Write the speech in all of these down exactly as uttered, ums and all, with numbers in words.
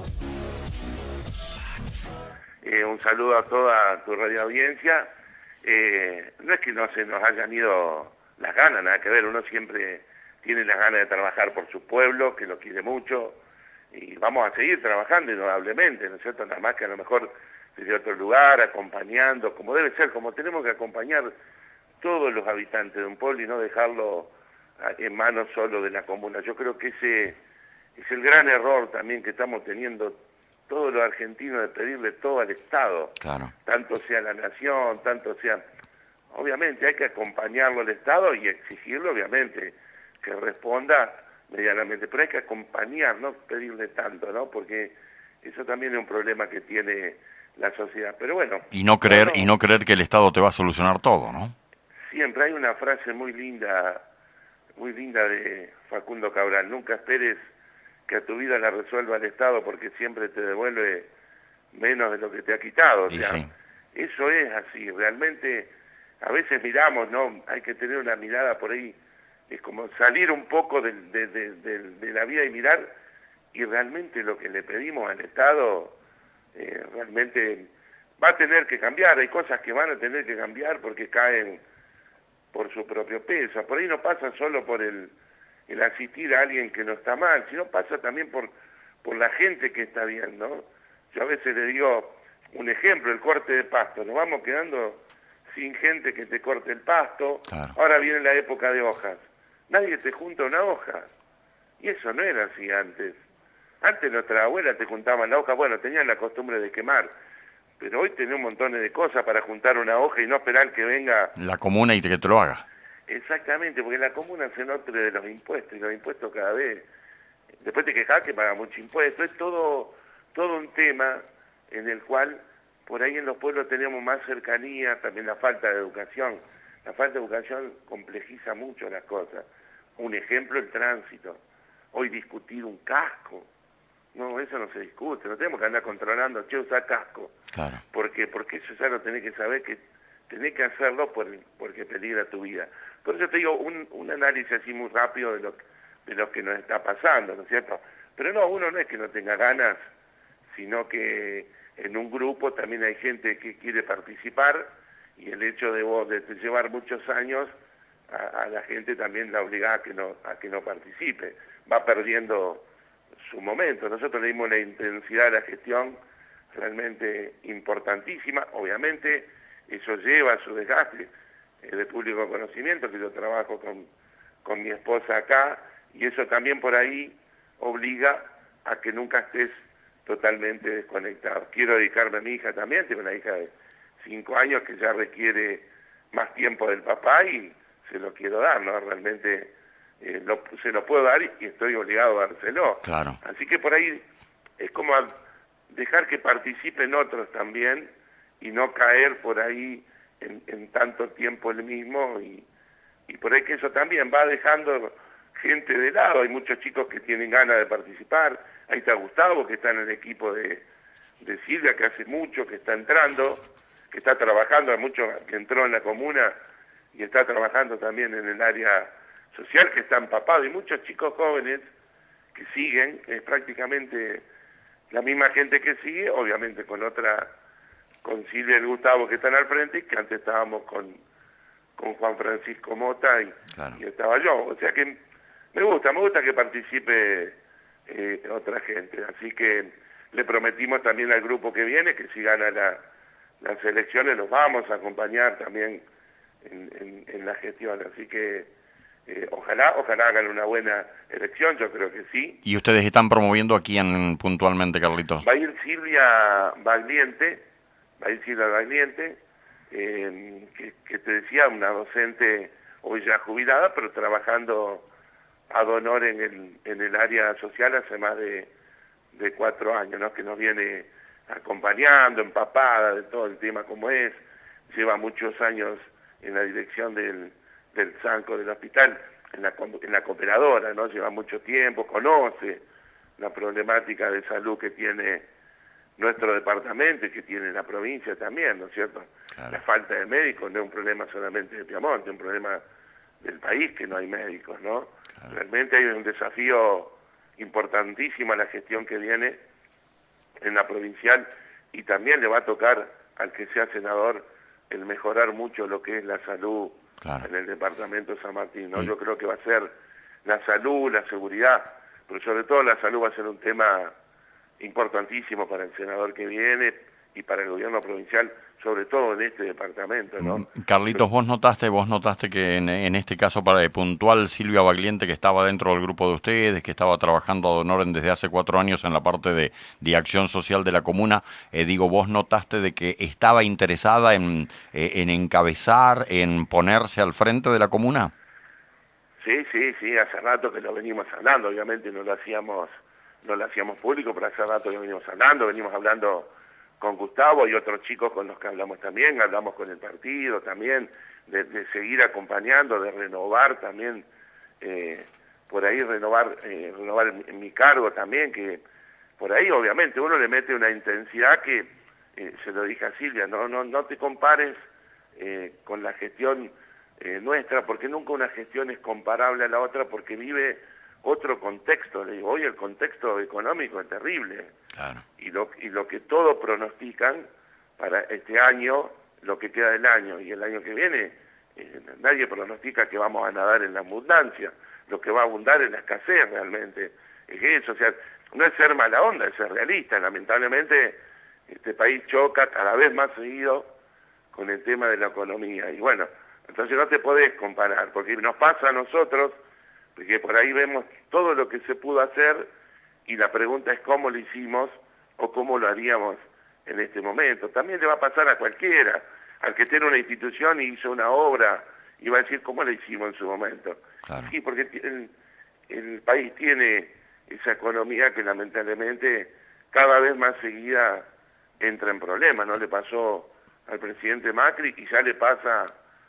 Eh, un saludo a toda tu radio audiencia. Eh, no es que no se nos hayan ido las ganas, nada que ver, uno siempre tiene las ganas de trabajar por su pueblo, que lo quiere mucho, y vamos a seguir trabajando indudablemente, ¿no es cierto? Nada más que a lo mejor desde otro lugar, acompañando, como debe ser, como tenemos que acompañar todos los habitantes de un pueblo y no dejarlo en manos solo de la comuna. Yo creo que ese es el gran error también que estamos teniendo todos los argentinos, de pedirle todo al Estado, claro. Tanto sea la nación, tanto sea... Obviamente hay que acompañarlo al Estado y exigirlo, obviamente, que responda medianamente, pero hay que acompañar, no pedirle tanto, ¿no? Porque eso también es un problema que tiene la sociedad. Pero bueno... Y no creer, no, no, y no creer que el Estado te va a solucionar todo, ¿no? Siempre hay una frase muy linda, muy linda de Facundo Cabral: nunca esperes que a tu vida la resuelva el Estado, porque siempre te devuelve menos de lo que te ha quitado. O Y sea, sí. Eso es así. Realmente, a veces miramos, ¿no? Hay que tener una mirada por ahí, es como salir un poco de, de, de, de, de la vida y mirar, y realmente lo que le pedimos al Estado, eh, realmente va a tener que cambiar. Hay cosas que van a tener que cambiar porque caen por su propio peso. Por ahí no pasa solo por el, el asistir a alguien que no está mal, sino pasa también por, por la gente que está bien, ¿no? Yo a veces le digo un ejemplo, el corte de pasto. Nos vamos quedando sin gente que te corte el pasto. Claro. Ahora viene la época de hojas. Nadie te junta una hoja. Y eso no era así antes. Antes nuestra abuela te juntaban la hoja, bueno, tenían la costumbre de quemar. Pero hoy tenés un montón de cosas para juntar una hoja y no esperar que venga... La comuna y que te lo haga. Exactamente, porque la comuna se nutre de los impuestos, y los impuestos cada vez... Después te quejas que paga mucho impuesto. Es todo, todo un tema en el cual por ahí en los pueblos tenemos más cercanía, también la falta de educación. La falta de educación complejiza mucho las cosas. Un ejemplo, el tránsito. Hoy discutir un casco. No, eso no se discute, no tenemos que andar controlando, che, usa casco. Claro. ¿Por qué? Porque eso ya lo tenés que saber, que tenés que hacerlo por, porque peligra tu vida. Por eso te digo, un, un análisis así muy rápido de lo, de lo que nos está pasando, ¿no es cierto? Pero no, uno no es que no tenga ganas, sino que en un grupo también hay gente que quiere participar, y el hecho de vos de llevar muchos años, a, a la gente también la obliga a que no, a que no participe. Va perdiendo su momento. Nosotros le dimos una intensidad a la gestión realmente importantísima. Obviamente eso lleva a su desgaste eh, de público conocimiento, que yo trabajo con, con mi esposa acá, y eso también por ahí obliga a que nunca estés totalmente desconectado. Quiero dedicarme a mi hija también, tengo una hija de cinco años que ya requiere más tiempo del papá y se lo quiero dar, ¿no? Realmente eh, lo, se lo puedo dar y estoy obligado a dárselo. Claro. Así que por ahí es como dejar que participen otros también y no caer por ahí en, en tanto tiempo el mismo, y, y por ahí que eso también va dejando gente de lado. Hay muchos chicos que tienen ganas de participar. Ahí está Gustavo, que está en el equipo de, de Silvia, que hace mucho que está entrando, que está trabajando, hay mucho que entró en la comuna y está trabajando también en el área social, que está empapado, y muchos chicos jóvenes que siguen, es prácticamente la misma gente que sigue, obviamente con otra, con Silvia y Gustavo que están al frente, y que antes estábamos con, con Juan Francisco Mota y, claro. y estaba yo. O sea que me gusta, me gusta que participe eh, otra gente. Así que le prometimos también al grupo que viene que si gana la, las elecciones los vamos a acompañar también en, en, en la gestión. Así que eh, ojalá, ojalá hagan una buena elección, yo creo que sí. ¿Y ustedes están promoviendo a quién puntualmente, Carlitos? Va a ir Silvia Bagliente, va a ir Silvia Bagliente, eh, que, que te decía, una docente hoy ya jubilada, pero trabajando ad honor en el, en el área social hace más de, de cuatro años, ¿no? Que nos viene acompañando, empapada de todo el tema como es, lleva muchos años en la dirección del, del Sanco del hospital, en la, en la cooperadora, ¿no? Lleva mucho tiempo, conoce la problemática de salud que tiene nuestro departamento y que tiene la provincia también, ¿no es cierto? Claro. La falta de médicos no es un problema solamente de Piamonte, es un problema del país que no hay médicos, ¿no? Claro. Realmente hay un desafío importantísimo a la gestión que viene en la provincial, y también le va a tocar al que sea senador el mejorar mucho lo que es la salud claro. en el departamento de San Martín, ¿no? Sí. Yo creo que va a ser la salud, la seguridad, pero sobre todo la salud va a ser un tema importantísimo para el senador que viene y para el gobierno provincial, sobre todo en este departamento, ¿no? Carlitos, vos notaste, vos notaste que en, en este caso para de puntual Silvia Bagliente, que estaba dentro del grupo de ustedes, que estaba trabajando ad honorem desde hace cuatro años en la parte de, de acción social de la comuna, eh, digo, vos notaste de que estaba interesada en, eh, en encabezar, en ponerse al frente de la comuna. Sí, sí, sí, hace rato que lo venimos hablando, obviamente no lo hacíamos, no lo hacíamos público, pero hace rato que venimos hablando, venimos hablando con Gustavo y otros chicos con los que hablamos también, hablamos con el partido también, de, de seguir acompañando, de renovar también, eh, por ahí renovar, eh, renovar en mi cargo también, que por ahí obviamente uno le mete una intensidad que, eh, se lo dije a Silvia, no, no, no te compares eh, con la gestión eh, nuestra, porque nunca una gestión es comparable a la otra, porque vive otro contexto. Le digo, hoy el contexto económico es terrible. Claro. Y lo, y lo que todos pronostican para este año, lo que queda del año y el año que viene, eh, nadie pronostica que vamos a nadar en la abundancia. Lo que va a abundar es la escasez realmente. Es eso, o sea, no es ser mala onda, es ser realista. Lamentablemente este país choca cada vez más seguido con el tema de la economía. Y bueno, entonces no te podés comparar, porque nos pasa a nosotros, porque por ahí vemos todo lo que se pudo hacer y la pregunta es cómo lo hicimos o cómo lo haríamos en este momento. También le va a pasar a cualquiera, al que tiene una institución y hizo una obra y va a decir cómo lo hicimos en su momento. Claro. Sí, porque el, el país tiene esa economía que lamentablemente cada vez más seguida entra en problemas, ¿no? Le pasó al presidente Macri y ya le pasa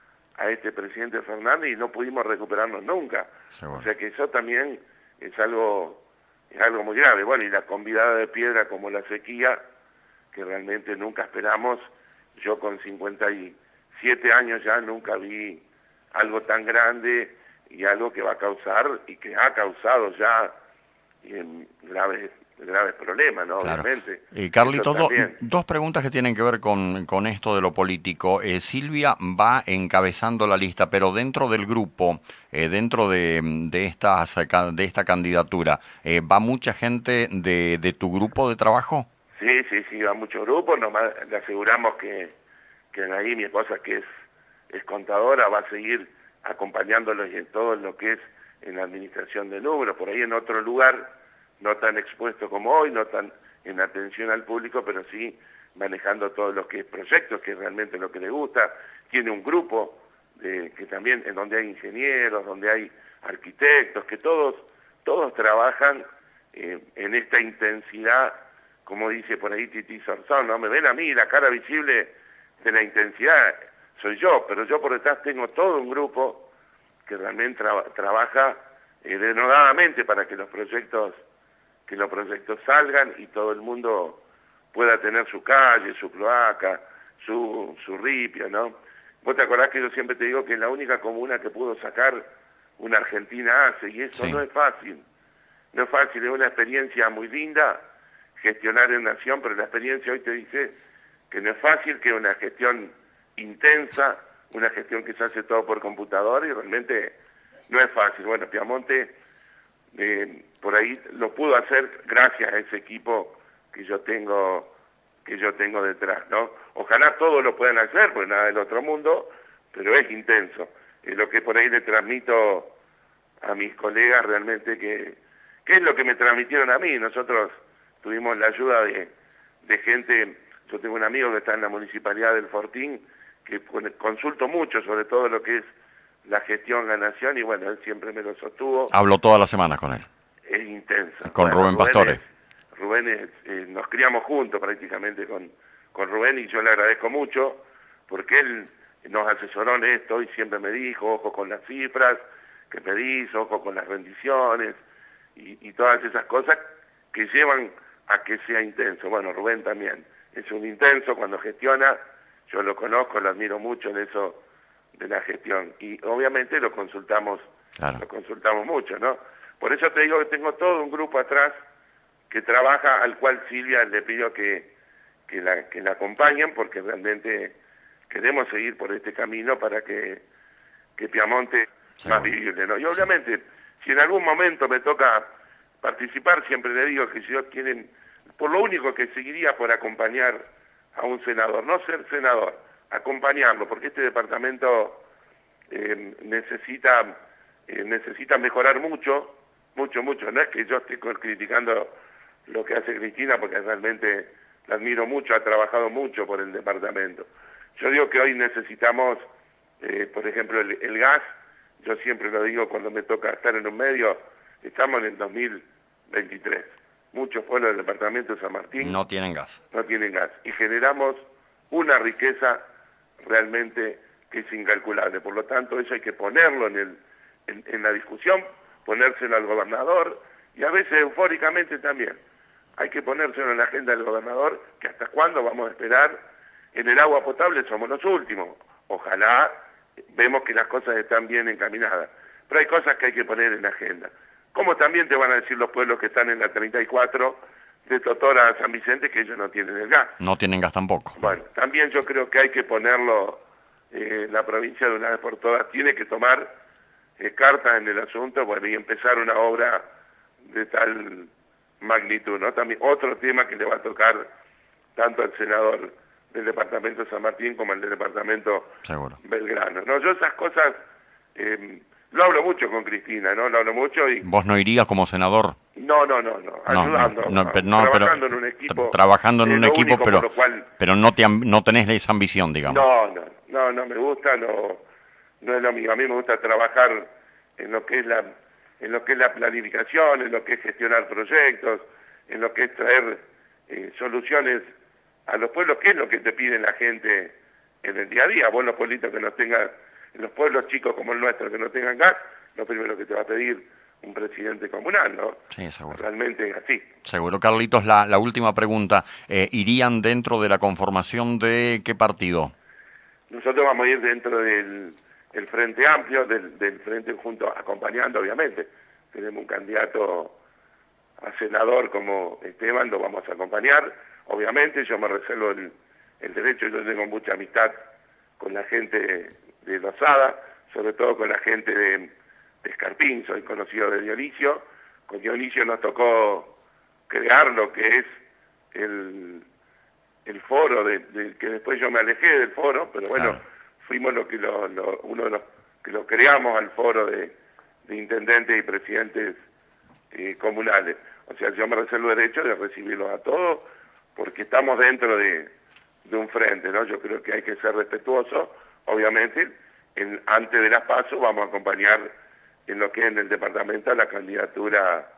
a este presidente Fernández y no pudimos recuperarnos nunca. Seguro. O sea que eso también es algo, es algo muy grave. Bueno, y la convidada de piedra como la sequía, que realmente nunca esperamos. Yo con cincuenta y siete años ya nunca vi algo tan grande y algo que va a causar y que ha causado ya eh, graves graves problemas, ¿no? Claro. Obviamente. Eh, Carlito, do, dos preguntas que tienen que ver con, con esto de lo político. Eh, Silvia va encabezando la lista, pero dentro del grupo, eh, dentro de, de, estas, de esta candidatura, eh, ¿va mucha gente de, de tu grupo de trabajo? Sí, sí, sí, va mucho grupo. Nomás le aseguramos que, que ahí mi esposa, que es, es contadora, va a seguir acompañándolos en todo lo que es en la administración de números. Por ahí en otro lugar, no tan expuesto como hoy, no tan en atención al público, pero sí manejando todos los que proyectos, que es realmente lo que le gusta. Tiene un grupo de, que también, en donde hay ingenieros, donde hay arquitectos, que todos, todos trabajan eh, en esta intensidad, como dice por ahí Titi Sorzón, ¿no? Me ven a mí, la cara visible de la intensidad soy yo, pero yo por detrás tengo todo un grupo que realmente tra trabaja eh, denodadamente para que los proyectos que los proyectos salgan y todo el mundo pueda tener su calle, su cloaca, su, su ripio, ¿no? Vos te acordás que yo siempre te digo que es la única comuna que pudo sacar una Argentina ACE, y eso sí. No es fácil. No es fácil, es una experiencia muy linda gestionar en nación, pero la experiencia hoy te dice que no es fácil, que es una gestión intensa, una gestión que se hace todo por computadora y realmente no es fácil. Bueno, Piamonte eh, por ahí lo pudo hacer gracias a ese equipo que yo tengo que yo tengo detrás, ¿no? Ojalá todos lo puedan hacer, pues nada del otro mundo, pero es intenso. Es lo que por ahí le transmito a mis colegas realmente, que, que es lo que me transmitieron a mí. Nosotros tuvimos la ayuda de, de gente. Yo tengo un amigo que está en la Municipalidad del Fortín, que consulto mucho sobre todo lo que es la gestión, la nación, y bueno, él siempre me lo sostuvo. Hablo todas las semanas con él. Es intensa. Con bueno, Rubén Pastore. Es, Rubén, es, eh, nos criamos juntos prácticamente con, con Rubén, y yo le agradezco mucho, porque él nos asesoró en esto y siempre me dijo, ojo con las cifras que pedís, ojo con las rendiciones, y, y todas esas cosas que llevan a que sea intenso. Bueno, Rubén también es un intenso cuando gestiona. Yo lo conozco, lo admiro mucho en eso de la gestión, y obviamente lo consultamos, claro. lo consultamos mucho, ¿no? Por eso te digo que tengo todo un grupo atrás que trabaja, al cual Silvia le pidió que, que, la, que la acompañen, porque realmente queremos seguir por este camino para que, que Piamonte sea más vivible, ¿no? Y obviamente, si en algún momento me toca participar, siempre le digo que si ellos quieren, por lo único que seguiría por acompañar a un senador, no ser senador, acompañarlo, porque este departamento eh, necesita eh, necesita mejorar mucho, mucho, mucho. No es que yo esté criticando lo que hace Cristina, porque realmente la admiro mucho, ha trabajado mucho por el departamento. Yo digo que hoy necesitamos, eh, por ejemplo, el, el gas. Yo siempre lo digo cuando me toca estar en un medio, estamos en el dos mil veintitrés. Muchos pueblos del departamento de San Martín no tienen gas. No tienen gas. Y generamos una riqueza realmente que es incalculable. Por lo tanto, eso hay que ponerlo en, el, en, en la discusión, ponérselo al gobernador, y a veces eufóricamente también. Hay que ponérselo en la agenda del gobernador, que hasta cuándo vamos a esperar. En el agua potable somos los últimos. Ojalá vemos que las cosas están bien encaminadas. Pero hay cosas que hay que poner en la agenda. Como también te van a decir los pueblos que están en la treinta y cuatro, de Totora a San Vicente, que ellos no tienen el gas. No tienen gas tampoco. Bueno, también yo creo que hay que ponerlo, eh, la provincia de una vez por todas tiene que tomar eh, cartas en el asunto, bueno, y empezar una obra de tal magnitud, ¿no? También otro tema que le va a tocar tanto al senador del departamento de San Martín como al del departamento Seguro. Belgrano, ¿no? Yo esas cosas eh, lo hablo mucho con Cristina, ¿no? Lo hablo mucho y... ¿Vos no irías como senador? No, no, no, no, ayudando, no, no, no, trabajando pero, en un equipo. Trabajando en eh, un equipo, pero, cual, pero no, te, no tenés esa ambición, digamos. No, no, no, no me gusta, no, no es lo mío. A mí me gusta trabajar en lo que es la, en lo que es la planificación, en lo que es gestionar proyectos, en lo que es traer eh, soluciones a los pueblos, que es lo que te pide la gente en el día a día. Vos, los pueblitos que no tengan, en los pueblos chicos como el nuestro que no tengan gas, lo primero que te va a pedir un presidente comunal, ¿no? Sí, seguro. Realmente es así. Seguro. Carlitos, la, la última pregunta. Eh, ¿Irían dentro de la conformación de qué partido? Nosotros vamos a ir dentro del el Frente Amplio, del, del Frente junto, acompañando, obviamente. Tenemos un candidato a senador como Esteban, lo vamos a acompañar. Obviamente, yo me reservo el, el derecho, yo tengo mucha amistad con la gente de Lozada, sobre todo con la gente de, de Escarpín, soy conocido de Dionisio. Con Dionisio nos tocó crear lo que es el, el foro, de, de, que después yo me alejé del foro, pero bueno, claro, fuimos lo que lo, lo, uno de los que lo creamos al foro de, de intendentes y presidentes eh, comunales. O sea, yo me reservo el derecho de recibirlos a todos, porque estamos dentro de, de un frente, ¿no? Yo creo que hay que ser respetuosos, obviamente. En, antes de las PASO vamos a acompañar en lo que es en el departamento la candidatura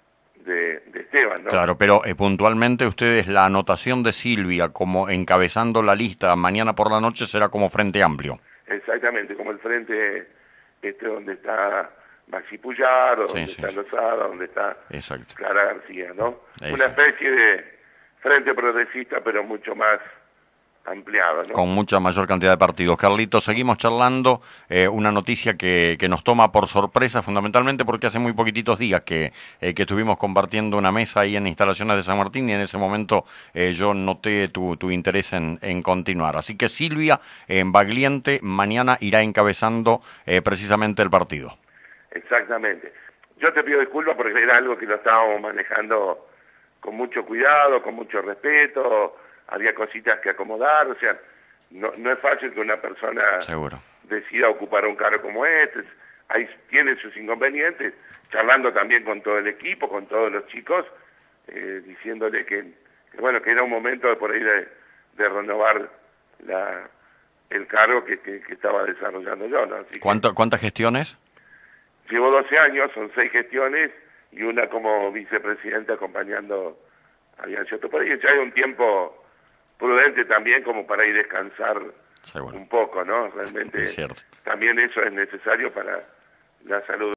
de, de Esteban, ¿no? Claro, pero eh, puntualmente ustedes, la anotación de Silvia como encabezando la lista mañana por la noche será como Frente Amplio. Exactamente, como el frente este donde está Maxi Puyaro, donde sí, sí, está Lozada, donde está Exacto. Clara García, ¿no? Exacto. Una especie de frente progresista, pero mucho más ampliado, ¿no? Con mucha mayor cantidad de partidos. Carlitos, seguimos charlando, eh, una noticia que, que nos toma por sorpresa, fundamentalmente porque hace muy poquititos días que, eh, que estuvimos compartiendo una mesa ahí en instalaciones de San Martín, y en ese momento eh, yo noté tu, tu interés en, en continuar. Así que Silvia, en Bagliente, mañana irá encabezando eh, precisamente el partido. Exactamente. Yo te pido disculpas porque era algo que lo estábamos manejando con mucho cuidado, con mucho respeto, había cositas que acomodar, o sea, no, no es fácil que una persona Seguro. decida ocupar un cargo como este, ahí tiene sus inconvenientes, charlando también con todo el equipo, con todos los chicos, eh, diciéndole que, que, bueno, que era un momento de por ahí de, de renovar la, el cargo que, que, que estaba desarrollando yo, ¿no? Así ¿Cuánto, ¿Cuántas gestiones? Llevo doce años, son seis gestiones, y una como vicepresidente acompañando a Biancio Toporia, y ya hay un tiempo prudente también como para ir a descansar Seguro. un poco, ¿no? Realmente es cierto. También eso es necesario para la salud.